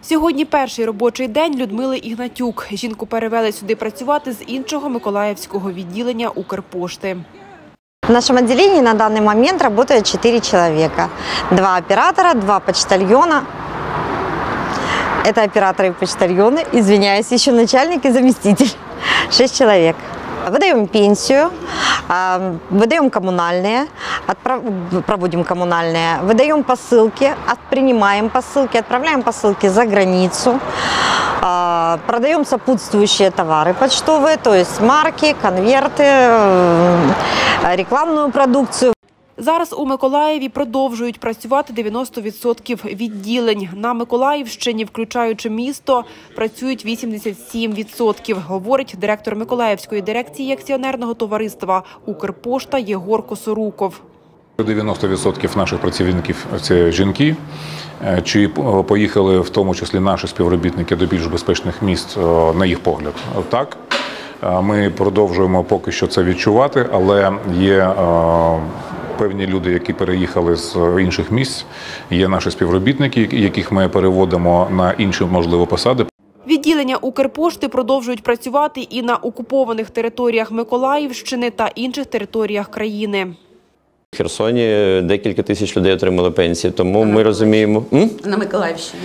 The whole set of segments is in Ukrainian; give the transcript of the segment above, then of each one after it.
Сьогодні перший робочий день Людмили Ігнатюк. Жінку перевели сюди працювати з іншого миколаївського відділення Укрпошти. В нашем отделении на данный момент работает 4 человека. 2 оператора, 2 почтальона. Это операторы и почтальоны, извиняюсь, еще начальник и заместитель. 6 человек. Выдаем пенсию, выдаем коммунальные, проводим коммунальные, выдаем посылки, принимаем посылки, отправляем посылки за границу, продаем сопутствующие товары почтовые, то есть марки, конверты, рекламную продукцию. Зараз у Миколаєві продовжують працювати 90% відділень. На Миколаївщині, включаючи місто, працюють 87%, говорить директор Миколаївської дирекції акціонерного товариства «Укрпошта» Єгор Косоруков. 90% наших працівників – це жінки. Чи поїхали в тому числі наші співробітники до більш безпечних місць, на їх погляд? Так. Ми продовжуємо поки що це відчувати, але є певні люди, які переїхали з інших місць, є наші співробітники, яких ми переводимо на інші, можливо, посади. Відділення Укрпошти продовжують працювати і на окупованих територіях Миколаївщини та інших територіях країни. В Херсоні декілька тисяч людей отримали пенсії, тому ми розуміємо… На Миколаївщині?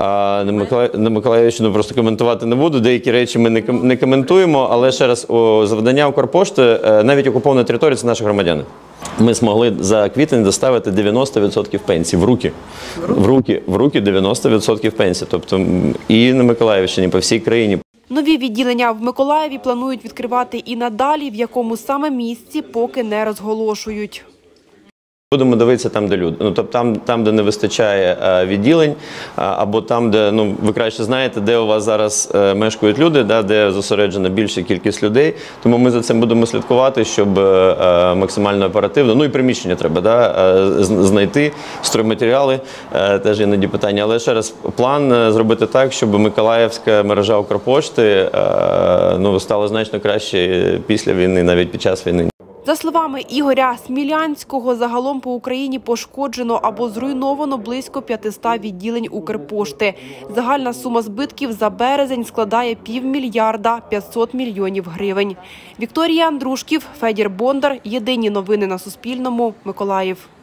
На Миколаївщину просто коментувати не буду, деякі речі ми не коментуємо, але ще раз, завдання Укрпошти, навіть окупована територія – це наші громадяни. Ми змогли за квітень доставити 90% пенсій в руки. В руки 90% пенсій, тобто і на Миколаївщині, по всій країні. Нові відділення в Миколаєві планують відкривати і надалі, в якому саме місці поки не розголошують. Будемо дивитися там, де люди. Тобто там, де не вистачає відділень, або там, де, ви краще знаєте, де у вас зараз мешкають люди, де зосереджена більша кількість людей. Тому ми за цим будемо слідкувати, щоб максимально оперативно, і приміщення треба знайти, стройматеріали, теж іноді питання. Але ще раз, план зробити так, щоб миколаївська мережа Укрпошти стала значно краще після війни, навіть під час війни. За словами Ігоря Смілянського, загалом по Україні пошкоджено або зруйновано близько 500 відділень Укрпошти. Загальна сума збитків за березень складає 500 500 мільйонів гривень. Вікторія Андрушків, Федір Бондар. Єдині новини на Суспільному. Миколаїв.